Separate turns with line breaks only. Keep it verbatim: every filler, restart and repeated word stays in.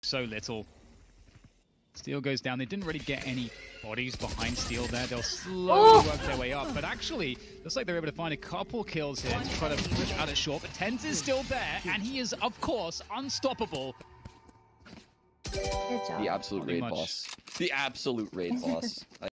so little. Steel goes down. They didn't really get any bodies behind Steel there. They'll slowly
Oh.
work their way up. But actually, looks like they're able to find a couple kills here to try to push out it short. But Tens is still there, and he is, of course, unstoppable.
Good job.
The absolute
Pretty
raid
much.
boss. The absolute raid boss.